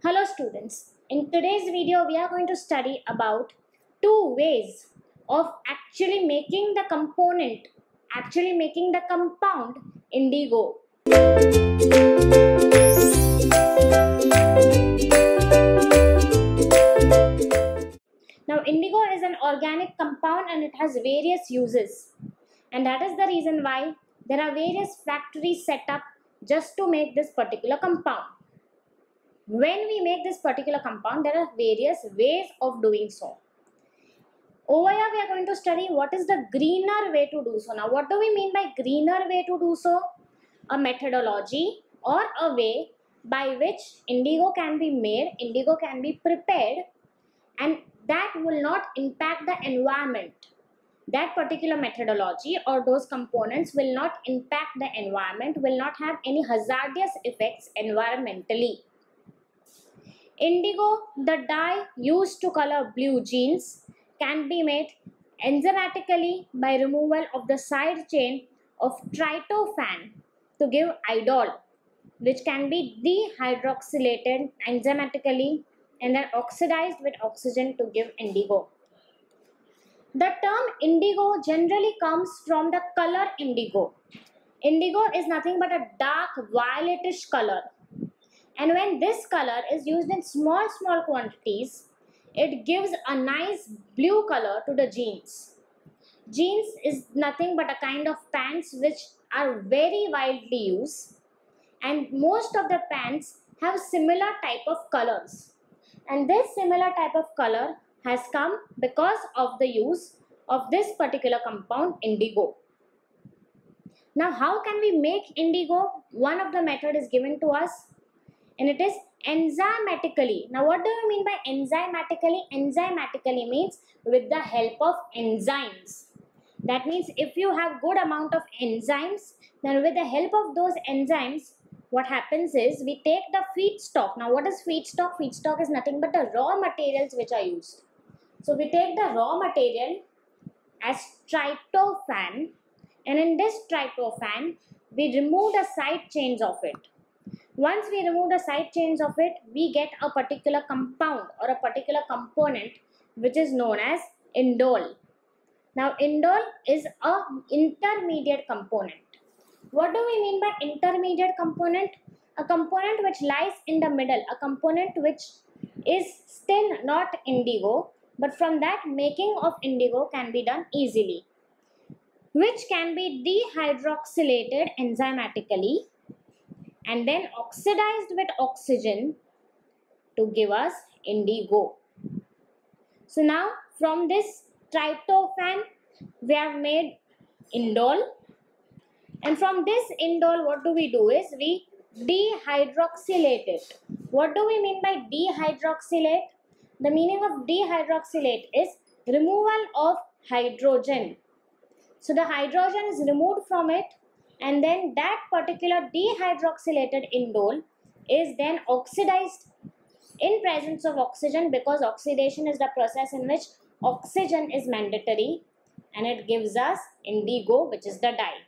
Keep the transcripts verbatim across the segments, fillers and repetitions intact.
Hello students, in today's video we are going to study about two ways of actually making the component, actually making the compound indigo. Now indigo is an organic compound and it has various uses, and that is the reason why there are various factories set up just to make this particular compound. When we make this particular compound, there are various ways of doing so. Over here, we are going to study what is the greener way to do so. Now, what do we mean by greener way to do so? A methodology or a way by which indigo can be made, indigo can be prepared, and that will not impact the environment. That particular methodology or those components will not impact the environment, will not have any hazardous effects environmentally. Indigo, the dye used to color blue jeans, can be made enzymatically by removal of the side chain of tryptophan to give idol, which can be dehydroxylated enzymatically and then oxidized with oxygen to give indigo. The term indigo generally comes from the color indigo. Indigo is nothing but a dark violetish color. And when this color is used in small small quantities, it gives a nice blue color to the jeans. Jeans is nothing but a kind of pants which are very widely used, and most of the pants have similar type of colors. And this similar type of color has come because of the use of this particular compound indigo. Now how can we make indigo? One of the method is given to us, and it is enzymatically. Now what do you mean by enzymatically? Enzymatically means with the help of enzymes. That means if you have good amount of enzymes, then with the help of those enzymes, what happens is we take the feedstock. Now what is feedstock? Feedstock is nothing but the raw materials which are used. So we take the raw material as tryptophan, and in this tryptophan we remove the side chains of it. Once we remove the side chains of it, we get a particular compound or a particular component which is known as indole. Now indole is an intermediate component. What do we mean by intermediate component? A component which lies in the middle, a component which is still not indigo, but from that making of indigo can be done easily, which can be dehydroxylated enzymatically and then oxidized with oxygen to give us indigo. So now from this tryptophan we have made indole, and from this indole what do we do is we dehydroxylate it. What do we mean by dehydroxylate? The meaning of dehydroxylate is removal of hydrogen. So the hydrogen is removed from it, and then that particular dehydroxylated indole is then oxidized in presence of oxygen, because oxidation is the process in which oxygen is mandatory, and it gives us indigo, which is the dye.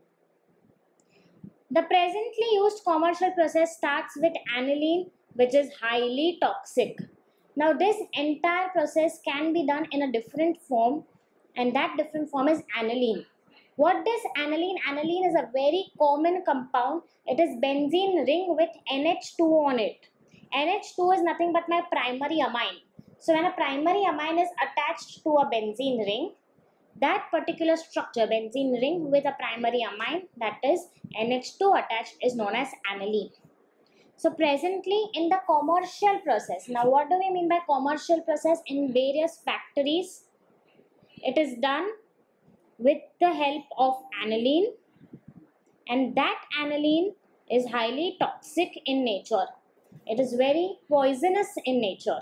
The presently used commercial process starts with aniline, which is highly toxic. Now this entire process can be done in a different form, and that different form is aniline. What is aniline? Aniline is a very common compound. It is benzene ring with N H two on it. N H two is nothing but my primary amine. So when a primary amine is attached to a benzene ring, that particular structure, benzene ring with a primary amine, that is N H two attached, is known as aniline. So presently in the commercial process, now what do we mean by commercial process? In various factories, it is done with the help of aniline, and that aniline is highly toxic in nature. It is very poisonous in nature.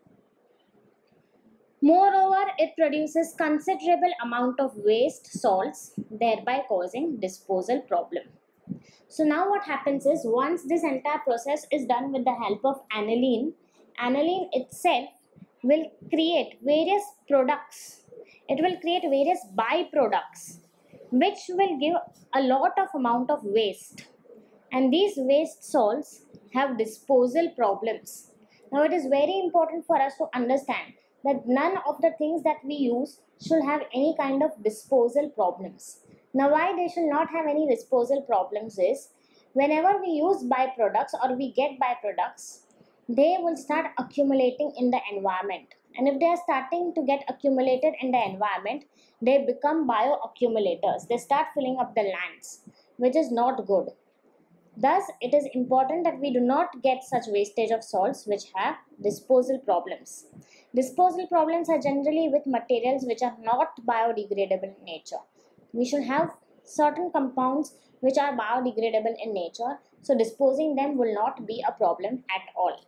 Moreover, it produces considerable amount of waste salts, thereby causing disposal problem. So now what happens is, once this entire process is done with the help of aniline, aniline itself will create various products. It will create various byproducts which will give a lot of amount of waste, and these waste salts have disposal problems. Now it is very important for us to understand that none of the things that we use should have any kind of disposal problems. Now why they should not have any disposal problems is, whenever we use byproducts or we get byproducts, they will start accumulating in the environment. And if they are starting to get accumulated in the environment, they become bioaccumulators. They start filling up the lands, which is not good. Thus, it is important that we do not get such wastage of salts which have disposal problems. Disposal problems are generally with materials which are not biodegradable in nature. We should have certain compounds which are biodegradable in nature, so disposing them will not be a problem at all.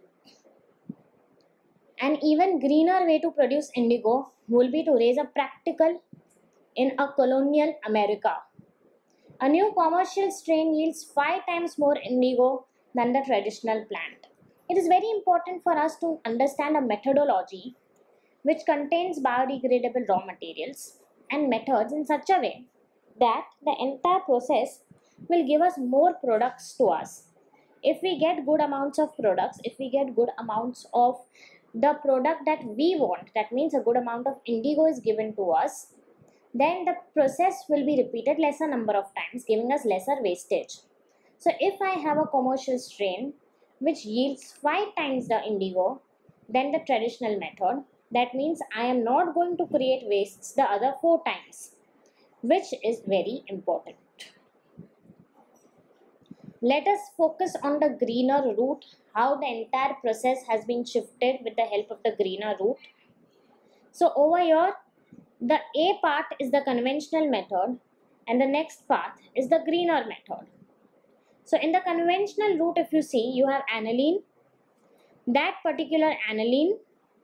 An even greener way to produce indigo will be to raise a practical in a colonial America. A new commercial strain yields five times more indigo than the traditional plant. It is very important for us to understand a methodology which contains biodegradable raw materials and methods in such a way that the entire process will give us more products to us. If we get good amounts of products, if we get good amounts of the product that we want, that means a good amount of indigo is given to us, then the process will be repeated lesser number of times, giving us lesser wastage. So if I have a commercial strain which yields five times the indigo than the traditional method, that means I am not going to create wastes the other four times, which is very important. Let us focus on the greener route, how the entire process has been shifted with the help of the greener route. So over here, the A part is the conventional method and the next path is the greener method. So in the conventional route, if you see, you have aniline. That particular aniline,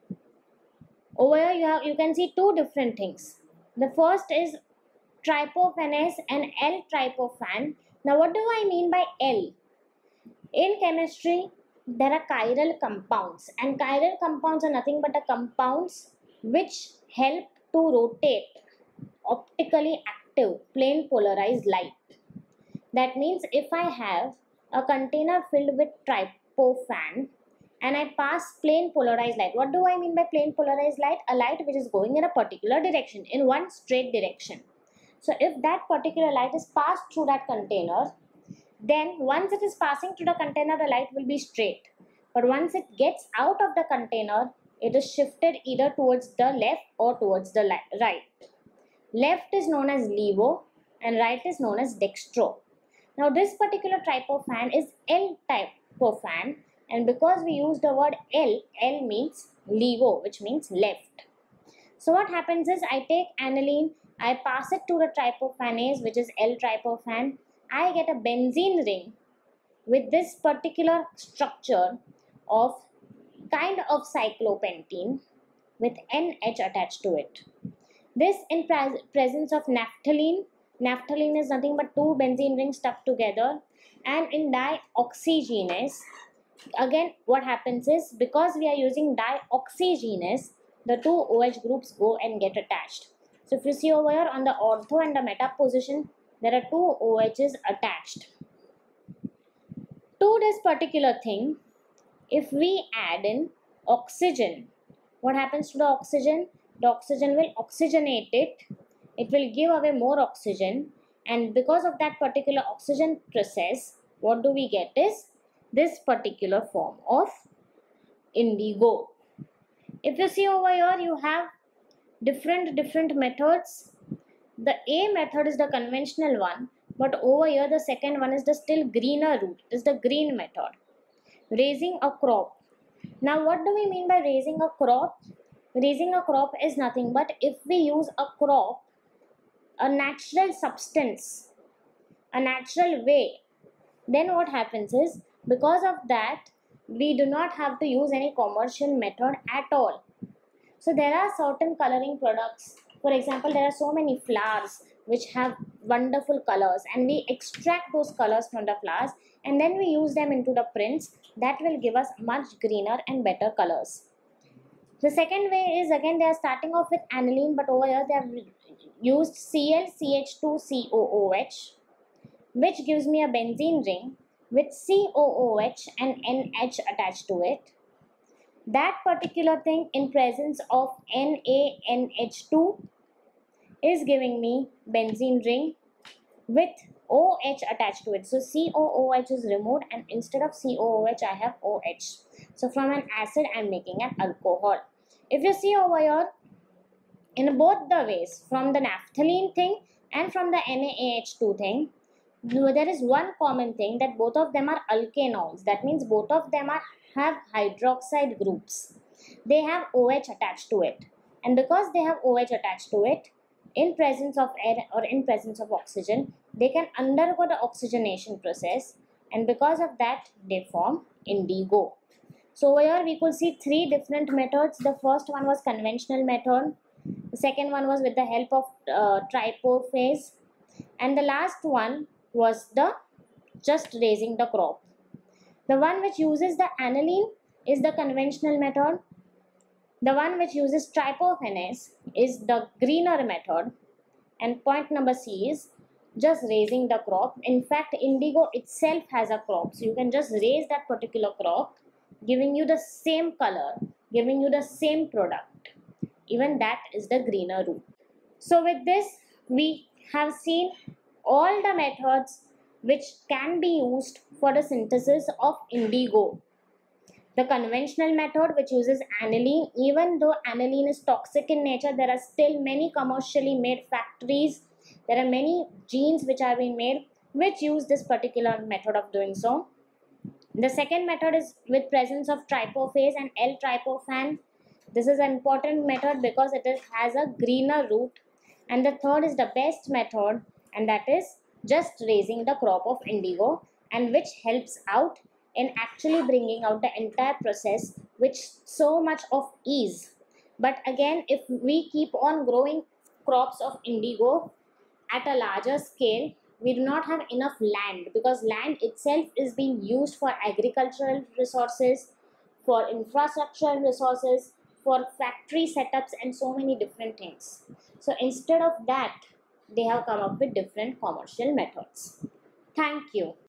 over here you, have, you can see two different things. The first is tryptophanase and L-tryptophan. Now what do I mean by L? In chemistry, there are chiral compounds, and chiral compounds are nothing but the compounds which help to rotate optically active plane polarized light. That means if I have a container filled with tryptophan and I pass plane polarized light, what do I mean by plane polarized light? A light which is going in a particular direction, in one straight direction. So if that particular light is passed through that container, then once it is passing through the container, the light will be straight. But once it gets out of the container, it is shifted either towards the left or towards the right. Left is known as levo and right is known as dextro. Now this particular tryptophan is L-tryptophan, and because we use the word L, L means levo, which means left. So what happens is I take aniline, I pass it to the tryptophanase, which is L-tryptophan. I get a benzene ring with this particular structure of kind of cyclopentene with N H attached to it. This in pres presence of naphthalene. Naphthalene is nothing but two benzene rings stuck together, and in dioxygenase, again what happens is, because we are using dioxygenase, the two OH groups go and get attached. So if you see over here on the ortho and the meta position, there are two OHs attached. To this particular thing, if we add in oxygen, what happens to the oxygen? The oxygen will oxygenate it. It will give away more oxygen, and because of that particular oxygen process, what do we get is this particular form of indigo. If you see over here, you have different different methods. The A method is the conventional one, but over here the second one is the still greener route. It is the green method. Raising a crop. Now what do we mean by raising a crop? Raising a crop is nothing but if we use a crop, a natural substance, a natural way, then what happens is, because of that, we do not have to use any commercial method at all. So there are certain coloring products. For example, there are so many flowers which have wonderful colors, and we extract those colors from the flowers and then we use them into the prints that will give us much greener and better colors. The second way is, again they are starting off with aniline, but over here they have used Cl C H two C O O H, which gives me a benzene ring with C O O H and N H attached to it. That particular thing in presence of N A N H two is giving me benzene ring with OH attached to it. So C O O H is removed and instead of C O O H I have OH. So from an acid I am making an alcohol. If you see over here, in both the ways, from the naphthalene thing and from the N A A H two thing, there is one common thing, that both of them are alkanols. That means both of them are have hydroxide groups. They have OH attached to it, and because they have OH attached to it, in presence of air or in presence of oxygen, they can undergo the oxygenation process, and because of that they form indigo. So here we could see three different methods. The first one was conventional method, the second one was with the help of uh, trypophase, and the last one was the just raising the crop. The one which uses the aniline is the conventional method. The one which uses trypophanes is the greener method. And point number C is just raising the crop. In fact, indigo itself has a crop. So you can just raise that particular crop, giving you the same color, giving you the same product. Even that is the greener route. So with this, we have seen all the methods which can be used for the synthesis of indigo. The conventional method which uses aniline, even though aniline is toxic in nature, there are still many commercially made factories. There are many genes which are being made which use this particular method of doing so. The second method is with presence of trypophase and L-tryptophan. This is an important method because it is, has a greener root. And the third is the best method, and that is just raising the crop of indigo, and which helps out in actually bringing out the entire process with so much of ease. But again, if we keep on growing crops of indigo at a larger scale, we do not have enough land, because land itself is being used for agricultural resources, for infrastructural resources, for factory setups and so many different things. So instead of that, they have come up with different commercial methods. Thank you.